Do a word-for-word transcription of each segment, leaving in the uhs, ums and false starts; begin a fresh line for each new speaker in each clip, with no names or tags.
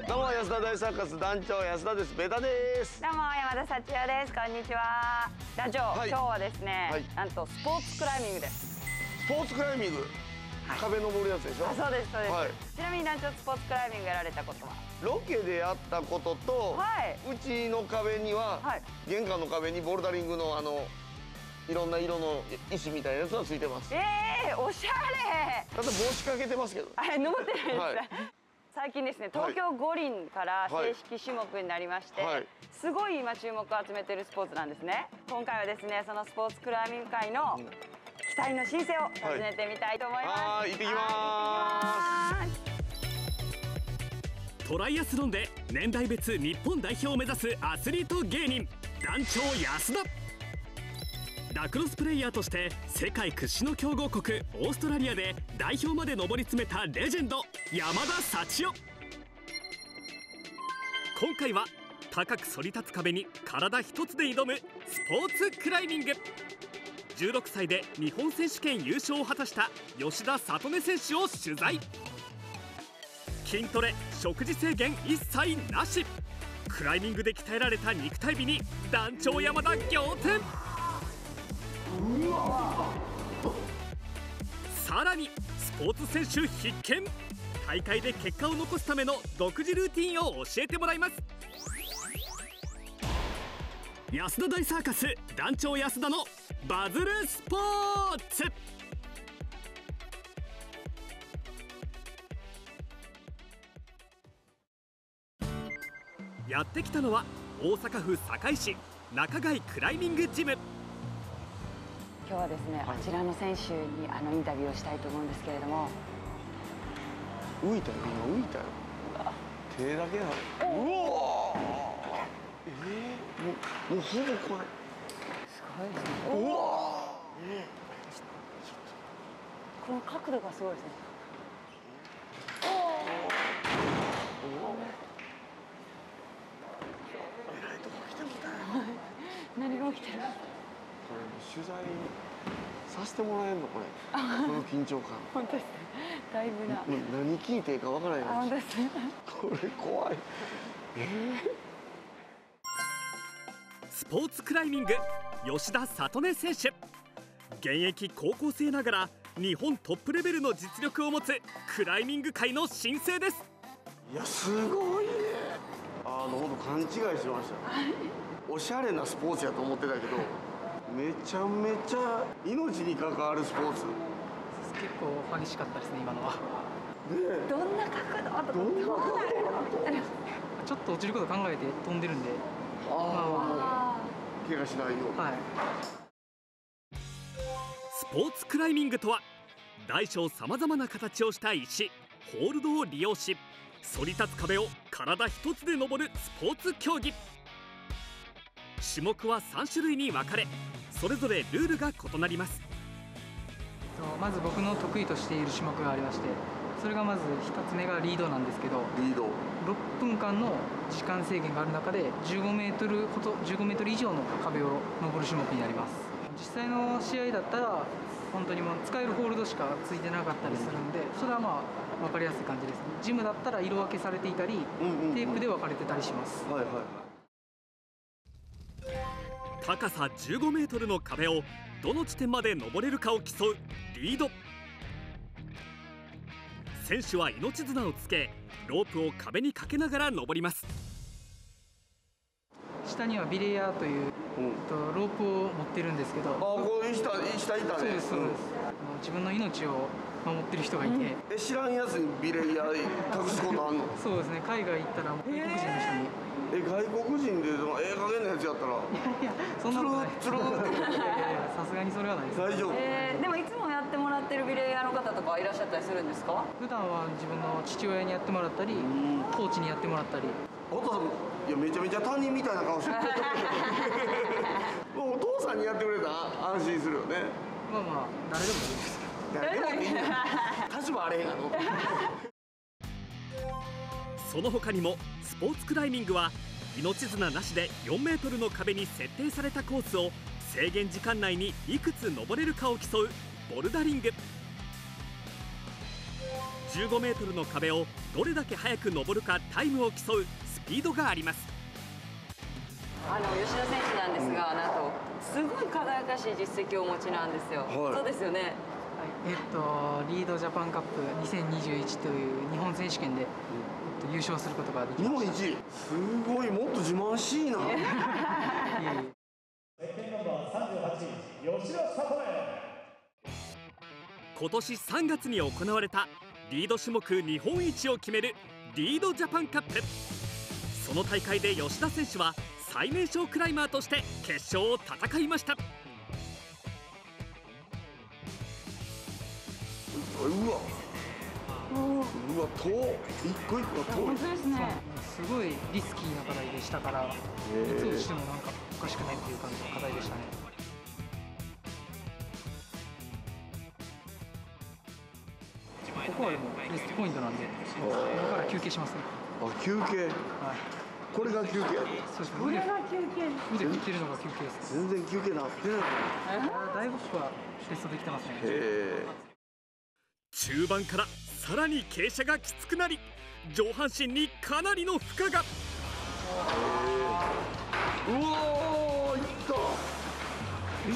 どうも安田大サーカス団長安田です。ベタです。
どうも山田幸代です。こんにちは。団長、はい、今日はですね、はい、なんとスポーツクライミングです。
スポーツクライミング、はい、壁登るやつでしょ。あ、そうですそうです、はい、
ちなみに団長スポーツクライミングやられたことは？
ロケでやったことと、はい、うちの壁には、はい、玄関の壁にボルダリングのあのいろんな色の石みたいなやつはついてます。
ええー、おしゃれ。
ただ帽子かけてますけど。
あれ登ってないですね、はい、最近ですね、東京五輪から正式種目になりまして、はい、すごい今注目を集めているスポーツなんですね。今回はですね、そのスポーツクライミング界の期待の新星を訪ねてみたいと思います。
はい、行ってきます。
トライアスロンで年代別日本代表を目指すアスリート芸人団長安田。ラクロスプレイヤーとして世界屈指の強豪国オーストラリアで代表まで上り詰めたレジェンド山田幸代。今回は高く反り立つ壁に体一つで挑むスポーツクライミング。じゅうろくさいで日本選手権優勝を果たした吉田聡音選手を取材。筋トレ食事制限一切なし、クライミングで鍛えられた肉体美に団長山田仰天。さらにスポーツ選手必見、大会で結果を残すための独自ルーティンを教えてもらいます。安田大サーカス団長安田のバズるスポーツ。やってきたのは大阪府堺市中貝クライミングジム。
今日はですね、はい、あちらの選手にあのインタビューをしたいと思うんですけれども。
浮いたよ、今浮いたよ。手だけだ。うわえー、もう、もうほぼこれ
すごいですね。うわえー、この角度がすごいですね。
えらいとこ来てもたよ。
何が起きてる？
これ取材させてもらえるのこれこの緊張感。
本当ですね、だいぶな
何聞いていいかわからない。
本当ですね、
これ怖い。えー、
スポーツクライミング吉田聡音選手。現役高校生ながら日本トップレベルの実力を持つクライミング界の新星です。
いやすごいね。あの本当勘違いしました。おしゃれなスポーツやと思ってたけどめちゃめちゃ命に関わるスポーツ。
結構激しかったですね今のは。
ね、どんな角度？
どんな角度？
ちょっと落ちること考えて飛んでるんで。
ああ、怪我しないように。はい。
スポーツクライミングとは大小さまざまな形をした石ホールドを利用し反り立つ壁を体一つで登るスポーツ競技。種目はさん種類に分かれそれぞれルールが異なります。
まず僕の得意としている種目がありまして、それがまずひとつめがリードなんですけど、
リード
ろっぷんかんの時間制限がある中でじゅうごメートルほどじゅうごメートル以上の壁を登る種目になります。実際の試合だったら本当にもう使えるホールドしかついてなかったりするんで、それはまあ分かりやすい感じですね。ジムだったら色分けされていたり、テープで分かれてたりします。はいはいはい。
高さじゅうごメートルの壁をどの地点まで登れるかを競うリード。選手は命綱をつけロープを壁にかけながら登ります。
下にはビレイヤーという、うん、とロープを持ってるんですけど。あ、
こういう下、下いたね。
そうですそうです、うん、自分の命を守ってる人がいて、うん、
え知らんやつにビレイヤー隠すことあんの？
そうですね、海外行ったら外国人の人に、
え外国人でええ加減なやつやったらい
やいやそんなことない。
つるつるっていやい
やさすがにそれはないです。
大丈夫。
えー、でもいつもやってもらってるビレイヤーの方とかいらっしゃったりするんですか？
普段は自分の父親にやってもらったり、コーチにやってもらったり。
お父さんいやめちゃめちゃ他人みたいな顔してる。お父さんにやってくれたら安心するよね。
まあまあ誰でもいいです。
誰でもいい。立場あれへんやろ。
その他にもスポーツクライミングは命綱なしでよんメートルの壁に設定されたコースを制限時間内にいくつ登れるかを競うボルダリング。 じゅうごメートルの壁をどれだけ早く登るかタイムを競うスピードがあります。
あの吉田選手なんですが、なんとすごい輝かしい実績をお持ちなんですよ。
はい、
そうですよね。
えっと、リードジャパンカップにせんにじゅういちという日本選手権で、えっと、優勝することができました。
日本一、すごい、もっと自慢しいな。
今年さんがつに行われたリード種目日本一を決めるリードジャパンカップ。その大会で吉田選手は最年少クライマーとして決勝を戦いました。
うわうわ、遠一個一個遠い。
本当ですね。
すごいリスキーな課題でしたから、いつ落ちてもなんかおかしくないっていう感じの課題でしたね。ここはでもレストポイントなんで、今から休憩しますね。
あ、休憩。
はい。
これが休憩。
そうです。
これが休憩。
腕振ってるのが休憩です。
全然休憩なってない。
だいぶここはテストできてますね。
へえ。
中盤からさらに傾斜がきつくなり、上半身にかなりの負荷が。
うわー、いった。いった。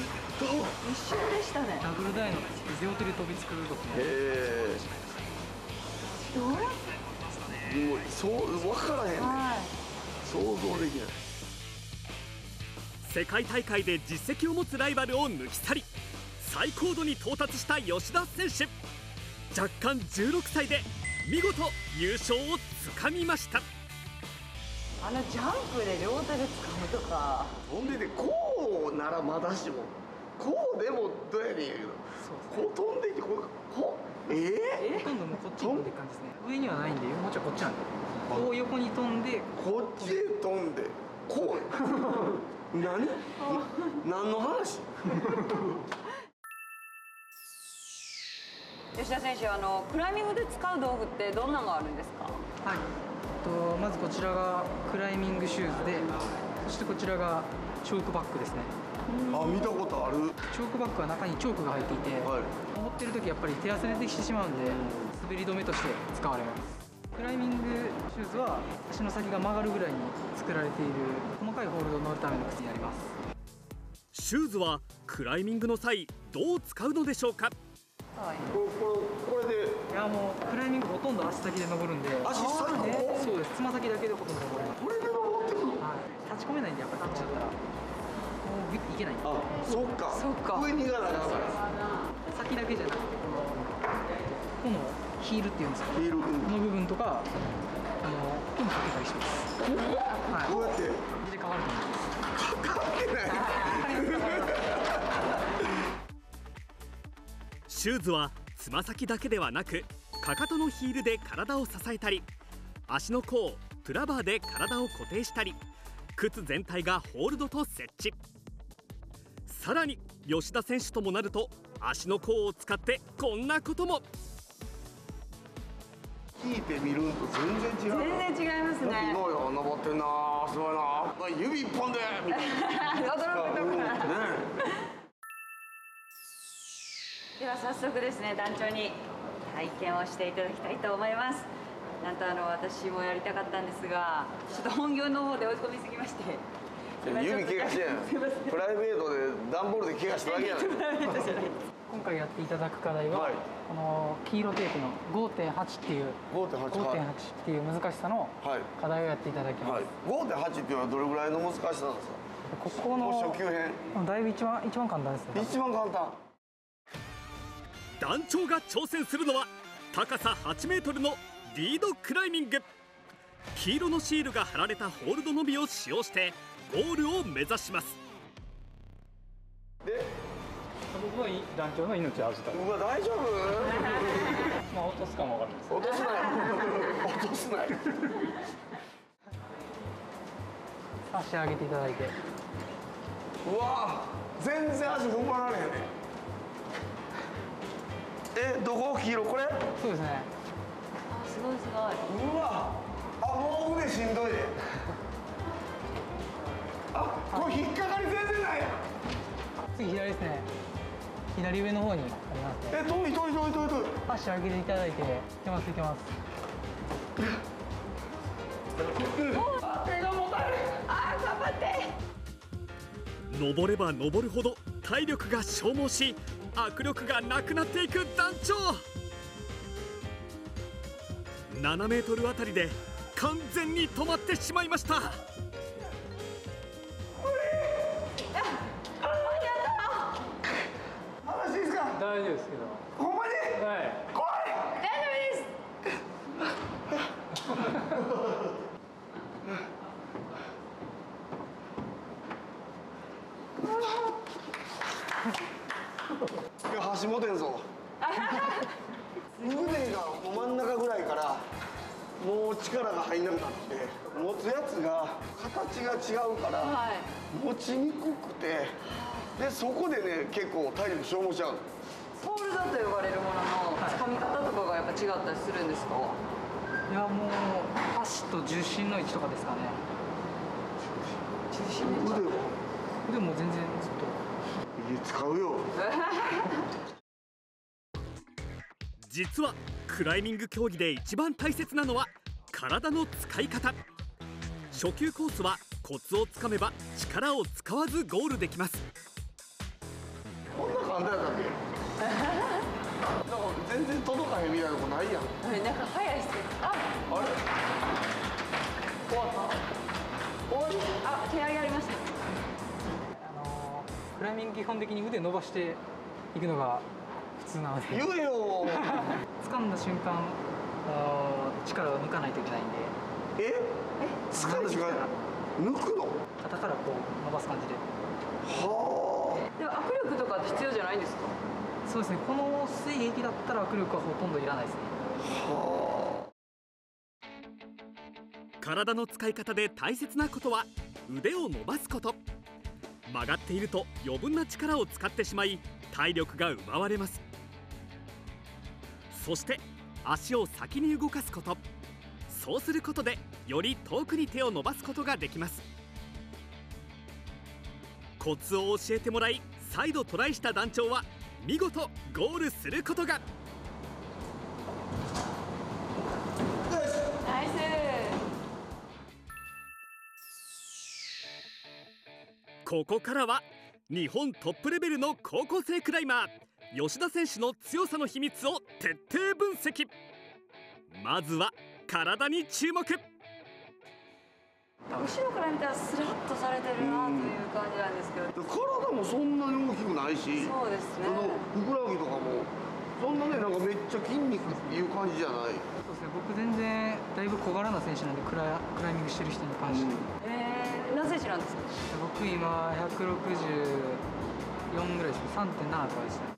一瞬でしたね。
ダブルダイの両手で飛びつく動きね。
へえ。
どう？
もうそう分からへんね。
はい。
想像できない。
世界大会で実績を持つライバルを抜き去り、最高度に到達した吉田選手。若干じゅうろくさいで見事優勝をつかみました。
あのジャンプで両手で掴むとか。
ほんでね、こうならまだしも、こうでもどうやねんやけど、こう飛んでいって、こうこうええ
ほとんどもうこっちに飛んでいく感じですね。上にはないんで、もうちょいこっちなんで、こう横に飛んで、
こっちへ飛んでこう何何の話。
吉田選手、あのクライミングで使う道具ってどんなのがあるんですか？
はい、とまずこちらがクライミングシューズで、そしてこちらがチョークバッグですね。
あ、見たことある。
チョークバッグは中にチョークが入っていて、
はい、
登ってる時やっぱり手汗出てきてしまうんで、滑り止めとして使われます。クライミングシューズは足の先が曲がるぐらいに作られている細かいホールドを乗るための靴になります。
シューズはクライミングの際どう使うのでしょうか。
はい。
これこれで。
いや、もうクライミングほとんど足先で登るんで。
足先で。
そうです。つま先だけでほとんど登れます。
これで登ってくる。
はい。立ち込めないんで、やっぱりこっちだったらもうグッていけないんで。
あ、そっか。
そっか。
上に行かなあかんから。
先だけじゃなくて、このこのヒールっていうんですか。
ヒール
この部分とか、あのここにかけたりします。はい。
どうやって。
入れ替わると思います。
かかってない。
シューズはつま先だけではなく、かかとのヒールで体を支えたり、足の甲プラバーで体を固定したり、靴全体がホールドと設置。さらに吉田選手ともなると、足の甲を使ってこんなことも。
聞いてみるんと全然違う。
全然違いますね。
すごいよ、登ってんな、すごいな、指一本でみたいな。
驚くところ。
ね。
では早速ですね、団長に体験をしていただきたいと思います。なんとあの私もやりたかったんですが、ちょっと本業の方で追い込みすぎまして、
指怪我してん。プライベートで段ボールで怪我しただけやない。
今回やっていただく課題は、はい、この黄色テープの ごてんはち っていう ごてんはち っていう難しさの課題をやっていただきます。はい、
ごてんはち っていうのはどれぐらいの難しさなんですか？
ここの
初級編
だいぶ一番一番簡単ですね。
一番簡単。
団長が挑戦するのは高さはちメートルのリードクライミング。黄色のシールが貼られたホールドのみを使用してゴールを目指します。
で、
僕は団長の命を預かる。
うわ、大丈夫？
まあ落とすかも分かんないです。
落とすない落とすない
足上げていただいて。
うわ、全然足踏ん張られへんね。え、どこ？黄色？これ？
そうですね。
あ、すごいすごい。
うわ、あ、もう腕しんどいで。あ、これ引っかかり全然ないやん。
次左ですね。 左上の方にありますね。
え、遠い遠い遠い遠い遠い。
足上げていただいて、いけますいけます。
あ、手が重たい。
あー、頑張って。
登れば登るほど体力が消耗し、握力がなくなっていく団長。ななメートルあたりで完全に止まってしまいました。
話いいですか。
大丈夫ですけど。
ほんまに。
はい。
怖い。
大丈夫です。
いや、橋持てんぞ。腕がもう真ん中ぐらいからもう力が入らなくなって持つやつが形が違うから、
はい、
持ちにくくて、でそこでね結構体力消耗しちゃう。
ホールドと呼ばれるものの掴み方とかがやっぱ違ったりするんですか？
いやもう足と重心の位置とかですかね。
重心の位置。
腕は
腕も全然ずっと。
いや使うよ。
実はクライミング競技で一番大切なのは体の使い方。初級コースはコツをつかめば力を使わずゴールできます。
こんな簡単やったっけ？なんか全然届かへんみたいなことないやん。
なんか速いっすね。あ、
あれ？終わった？終わり？
あ、手上げありました。
あのー、クライミング基本的に腕伸ばしていくのが普通なので。
言えよ。
掴んだ瞬間、あのー、力を抜かないといけないんで。
え？掴んだ瞬間抜くの？
肩からこう伸ばす感じで。
は
でも握力とかって必要じゃないんですか？
そうですね。この水液だったら握力はほとんどいらないですね。
あ。はあ。
体の使い方で大切なことは腕を伸ばすこと。曲がっていると余分な力を使ってしまい体力が奪われます。そして足を先に動かすこと。そうすることでより遠くに手を伸ばすことができます。コツを教えてもらい再度トライした団長は見事ゴールすることが。
ナイス。
ここからは日本トップレベルの高校生クライマー吉田選手の強さの秘密を徹底分析。まずは体に注目。
後ろから見たらスラッとされてるなという感じなんですけど、
体もそんなに大きくないし、
そうですね。
あのふくらはぎとかもそんなね、なんかめっちゃ筋肉っていう感じじゃない。
そうですね。僕全然だいぶ小柄な選手なんで、クラクライミングしてる人に関して。
うん、
えー、何センチなんですか？
僕今ひゃくろくじゅうよんぐらいですね。さんてんななとかでしたね。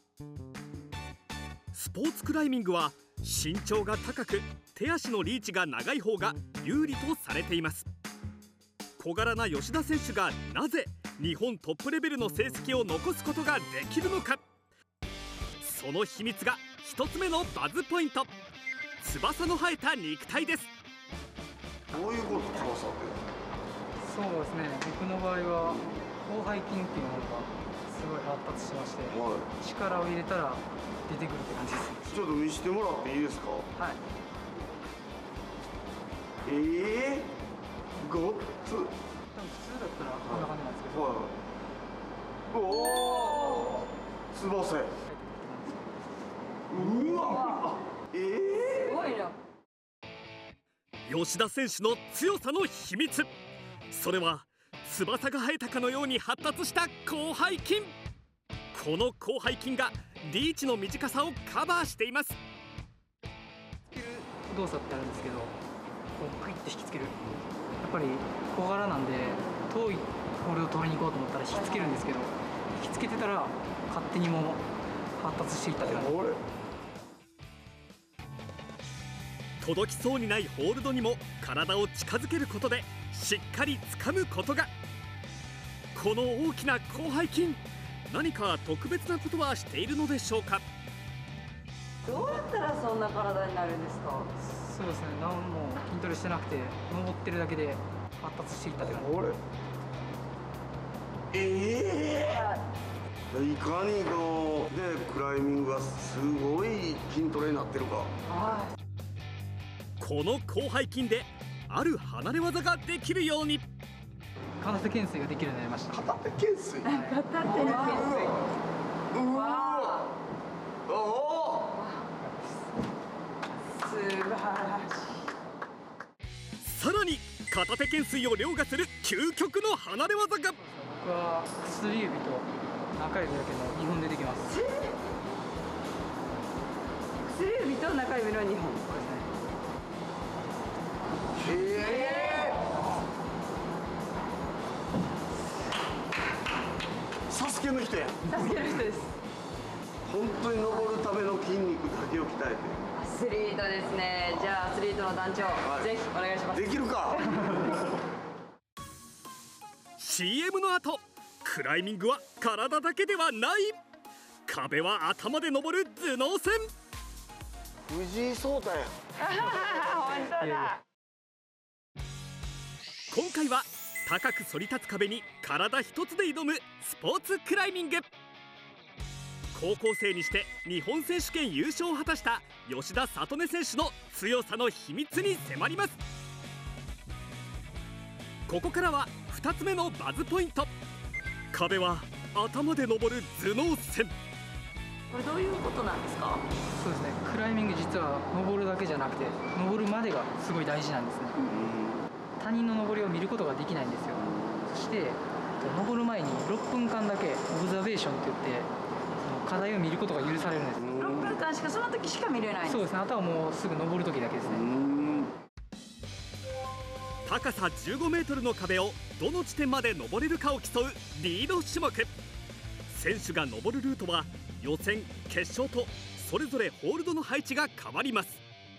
スポーツクライミングは身長が高く手足のリーチが長い方が有利とされています。小柄な吉田選手がなぜ日本トップレベルの成績を残すことができるのか。その秘密が一つ目のバズポイント、翼の生えた肉体です。
どういうこと？翼って。
そうですね。僕の場合は広背筋っていうのがすごい発達してまして、
はい、
力を入れたら出てくるって感じです。
ちょっと見せてもらっていいですか？
はい。
ええー、ごっつ。
多分普通だったらこんな感じなんですけど、
はい、おお翼。うわ、ええ
すごいな。
吉田選手の強さの秘密、それは翼が生えたかのように発達した広背筋。この広背筋がリーチの短さをカバーしています。
動作ってあるんですけど、こうクイッて引きつける。やっぱり小柄なんで遠いホールドを取りに行こうと思ったら引きつけるんですけど、引きつけてたら勝手にもう発達していったって感じ。
届きそうにないホールドにも体を近づけることでしっかり掴むことが。この大きな広背筋、何か特別なことはしているのでしょうか。
どうやったらそんな体になるんですか？
そうですね。何も筋トレしてなくて登ってるだけで発達していったって感じ。
ええー、 いかにこのねクライミングがすごい筋トレになってるか。
この広背筋である離れ技ができるように。
片手懸垂ができるようになりました。
片手懸垂。
片手の懸垂。
うわ。おお。
素晴らしい。
さらに片手懸垂を凌駕する究極の離れ技が。
僕は薬指と中指だけのにほんでできます。
薬指と中指のにほん。
ええー。サスケの人や。
サスケの人です。
本当に登るための筋肉だけを鍛えて。
アスリートですね。じゃあアスリートの団長、はい、ぜひお願いします。
できるか。
シーエム の後、クライミングは体だけではない。壁は頭で登る頭脳戦。
藤井聡太や。
本当だ。
今回は高く反り立つ壁に体一つで挑むスポーツクライミング。高校生にして日本選手権優勝を果たした吉田聡音選手の強さの秘密に迫ります。ここからはふたつめのバズポイント。壁は頭で登る頭脳戦。
これどういうことなんですか？
そうですね、クライミング実は登るだけじゃなくて登るまでがすごい大事なんですね。他人の登りを見ることができないんですよ。そして登る前にろっぷんかんだけオブザベーションって言ってその課題を見ることが許されるんです。
ろっぷんかんしかその時しか見れないんです。
そうですね、あとはもうすぐ登る時だけですね。
高さじゅうごメートルの壁をどの地点まで登れるかを競うリード種目。選手が登るルートは予選、決勝とそれぞれホールドの配置が変わります。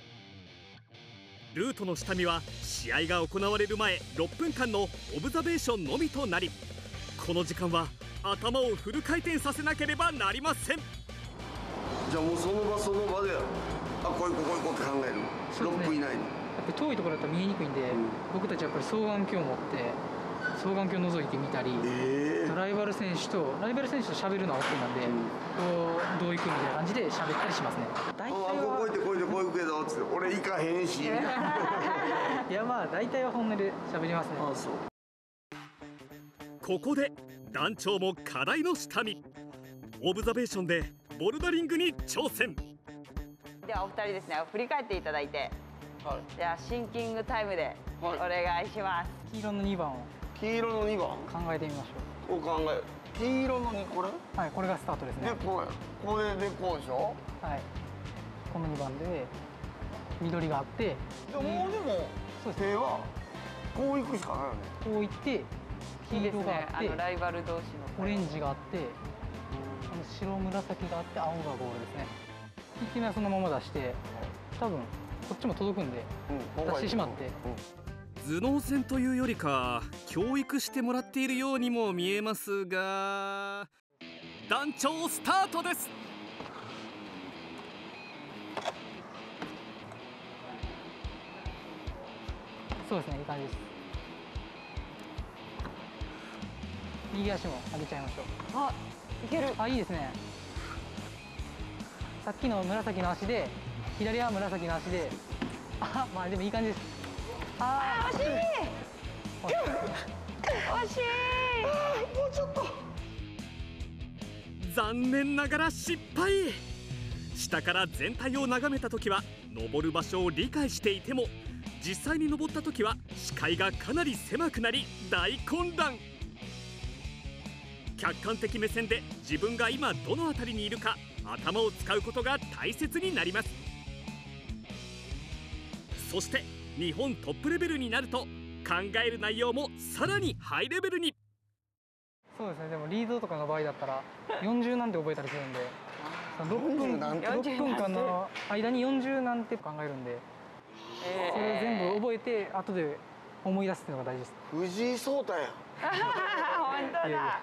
ルートの下見は試合が行われる前ろっぷんかんのオブザベーションのみとなり、この時間は頭をフル回転させなければなりません。
じゃあもうその場その場であこういうこうこういうこうって考える。ろっぷん以内に。
やっぱり遠いところだったら見えにくいんで、うん、僕たちはやっぱり双眼鏡を持って双眼鏡を覗いてみたり、えー、ライバル選手とライバル選手と喋るのは OK なんで、うん、こうどういくみたいな感じで喋ったりしますね。大体は
あこうやってこうやってこういうけどつって俺行かへんし。い
やまあ大体は本音で喋りますね。
あそう。
ここで団長も課題の下見。オブザベーションでボルダリングに挑戦。
ではお二人ですね、振り返っていただいて、はい、ではシンキングタイムでお願いします。
黄色のにばんを
黄色のにばん
考えてみましょう。
お考え黄色のにこれ
はいこれがスタートですね。
でこれこれでこうでしょ。
はいこのにばんで緑があって、
でももうでも手はこう行くしかないよね。
こう行って黄色があって、
いいですね、あのライバル同士の
オレンジがあって、あの白紫があって青がゴールですね。いっきめはそのまま出して多分こっちも届くんで、うん、出してしまって、
うん、頭脳戦というよりか教育してもらっているようにも見えますが、団長スタートです。
そうですね、いい感じです。右足も上げちゃいましょう。
あ、いける。
あ、いいですね。さっきの紫の足で左は紫の足で、あ、まあでもいい感じです。
あー、惜しい。惜しい。
もうちょっと。
残念ながら失敗。下から全体を眺めた時は登る場所を理解していても、実際に登った時は視界がかなり狭くなり大混乱。客観的目線で自分が今どの辺りにいるか頭を使うことが大切になります。そして日本トップレベルになると考える内容もさらにハイレベルに。
そうですね、でもリードとかの場合だったらよんじゅうなんて覚えたりするんで、ろっぷん、ろっぷんかんの間によんじゅうなんて考えるんで、えー、それを全部覚えて後で思い出すっていうのが大事です。
藤井聡太やん。
本当だ。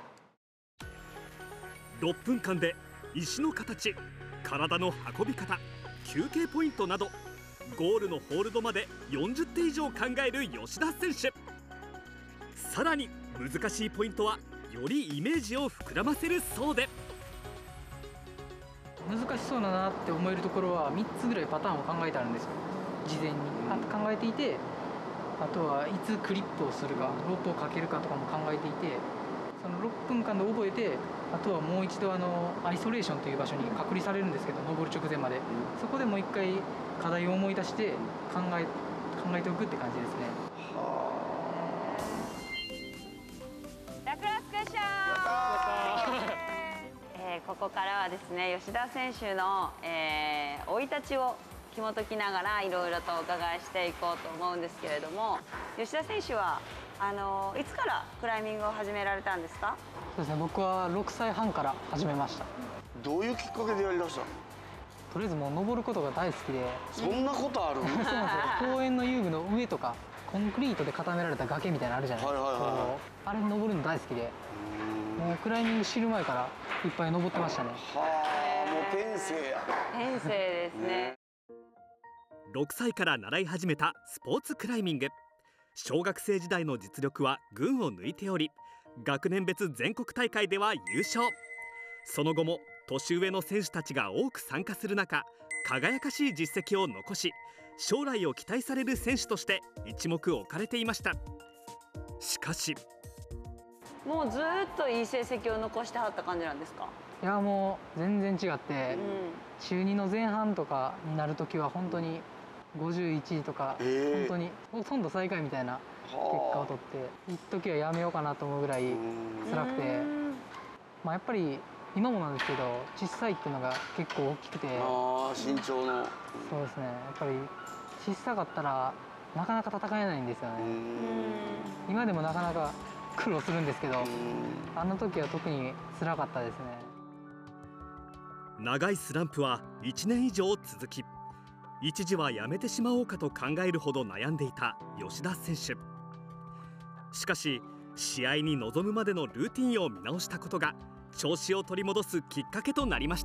ろっぷんかんで石の形、体の運び方、休憩ポイントなどゴールのホールドまでよんじゅってん以上考える吉田選手。さらに難しいポイントはよりイメージを膨らませるそうで、
難しそうだなって思えるところはみっつぐらいパターンを考えてあるんですよ、事前にあ考えていて、あとはいつクリップをするかロープをかけるかとかも考えていて、そのろっぷんかんで覚えて、あとはもう一度あのアイソレーションという場所に隔離されるんですけど、登る直前まで、そこでもう一回課題を思い出して考え考えておくって感じですね。
ラクラスクッション、えーここからはですね、吉田選手のえー生い立ちを紐解きながらいろいろとお伺いしていこうと思うんですけれども、吉田選手はあのいつからクライミングを始められたんですか？
そうですね、僕はろくさいはんから始めました。
どういうきっかけでやりだしたの？
とりあえずもう登ることが大好きで、
そんなことある？
そうなんですよ、公園の遊具の上とかコンクリートで固められた崖みたいなのあるじゃないですか、
はいはいはいはい
こうあれ登るの大好きで、もうクライミング知る前からいっぱい登ってましたね。
はあ、もう天性や。
天性ですね。
ろくさいから習い始めたスポーツクライミング。小学生時代の実力は群を抜いており、学年別全国大会では優勝。その後も年上の選手たちが多く参加する中、輝かしい実績を残し、将来を期待される選手として一目置かれていました。しかし
もうずーっといい成績を残してはった感じなんですか？
いやもう全然違って、
うん、
中にの前半とかになるときは本当にごじゅういちいとか、
えー
本当にほとんど最下位みたいな結果を取って、一時はやめようかなと思うぐらい辛くて、まあ、やっぱり今もなんですけど小さいっていうのが結構大きくて、
ああ、身長の。
そうですね、やっぱり小さかったらなかなか戦えないんですよね。今でもなかなか苦労するんですけど、あの時は特に辛かったですね。
長いスランプはいちねん以上続き、一時はやめてしまおうかと考えるほど悩んでいた吉田選手。しかし試合に臨むまでのルーティンを見直したことが調子を取り戻すきっかけとなりました。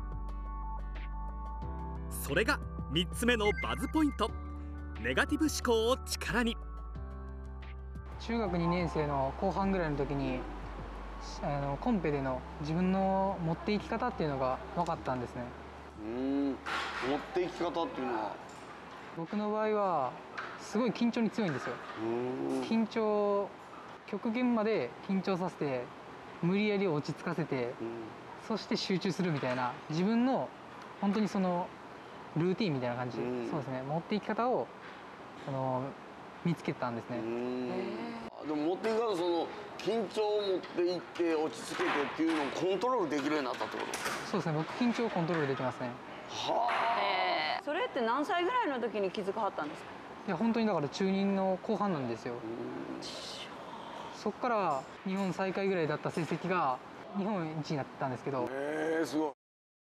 それがみっつめのバズポイント、ネガティブ思考を力に。
中学にねん生の後半ぐらいの時にあのコンペでの自分の持っていき方っていうのが分かったんですね。
うん、持っていき方っていうのは。
僕の場合はすごい緊張に強いんですよ。緊張極限まで緊張させて無理やり落ち着かせて、そして集中するみたいな、自分の本当にそのルーティンみたいな感じ、そうですね、持っていき方をあの見つけたんですね。
でも持っていき方、その緊張を持っていって落ち着けてっていうのをコントロールできるようになったってこと？
そうですね、僕緊張をコントロールできますね。
は
えー、それって何歳ぐらいの時に気づかはったんですか？
いや本当にだから中にの後半なんですよ。そこから日本最下位ぐらいだった成績が日本一になったんですけど。
えー、すごい。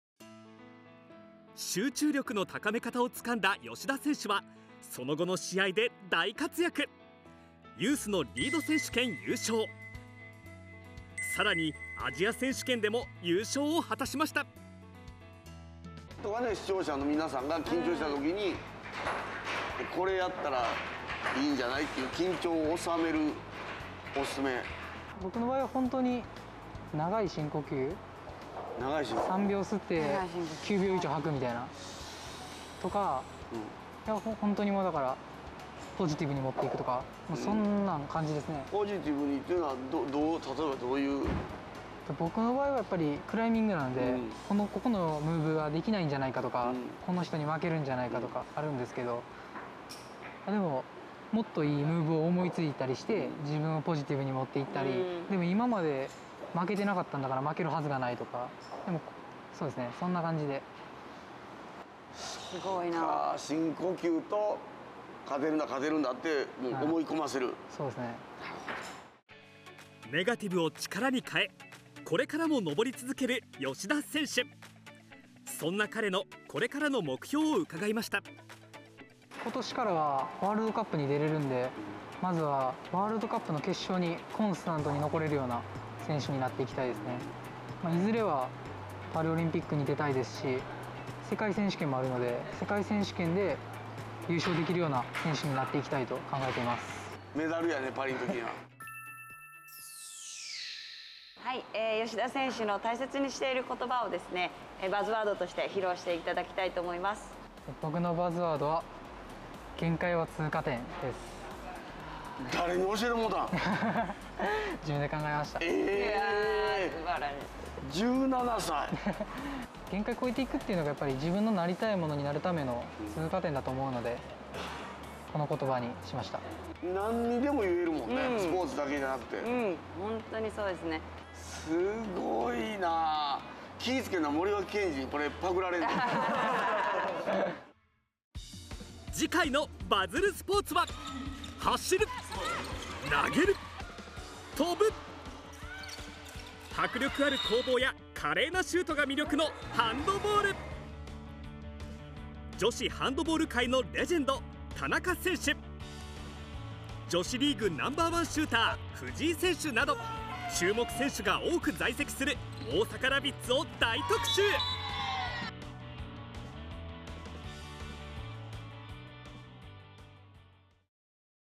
集中力の高め方をつかんだ吉田選手はその後の試合で大活躍。ユースのリード選手権優勝、さらにアジア選手権でも優勝を果たしました。
とかね、視聴者の皆さんが緊張した時にこれやったらいいんじゃないっていう緊張を収めるおすすめ。
僕の場合は本当に長い深呼吸、
長いし
さんびょう吸ってきゅうびょう以上吐くみたいなとか、うん、いやほ本当にもうだからポジティブに持っていくとか、もうそんな感じですね。
ポジティブにっていうのはどどう、例えばどういう？
僕の場合はやっぱりクライミングなので、うん、このここのムーブができないんじゃないかとか、うん、この人に負けるんじゃないかとかあるんですけど、でももっといいムーブを思いついたりして自分をポジティブに持っていったり、うん、でも今まで負けてなかったんだから負けるはずがないとか、でもそうですね、そんな感じで。
すごいな。
深呼吸と勝てるんだ勝てるんだってもう思い込ませる、はい、
そうですね。
ネガティブを力に変え、これからも登り続ける吉田選手。そんな彼のこれからの目標を伺いました。
今年からはワールドカップに出れるんで、まずはワールドカップの決勝にコンスタントに残れるような選手になっていきたいですね。まあ、いずれはパリオリンピックに出たいですし、世界選手権もあるので世界選手権で優勝できるような選手になっていきたいと考えています。
メダルやね、パリの時には。
はい、えー、吉田選手の大切にしている言葉をですね、えーバズワードとして披露していただきたいと思います。
僕のバズワードは限界は通過点です。
誰に教えてもうたん？
自分で考えました。
いや
え
ー素晴らしい。
えー、じゅうななさい。
限界超えていくっていうのがやっぱり自分のなりたいものになるための通過点だと思うので、この言葉にしました。
何にでも言えるもんね、
うん
スポーツだけじゃなくて。
うん、本当にそうですね。
すごいな。気ぃつけな、森脇健児にこれパクられる。
次回のバズるスポーツは走る、投げる、飛ぶ。迫力ある攻防や華麗なシュートが魅力のハンドボール。女子ハンドボール界のレジェンド田中選手、女子リーグナンバーワンシューター藤井選手など注目選手が多く在籍する大阪ラビッツを大特集。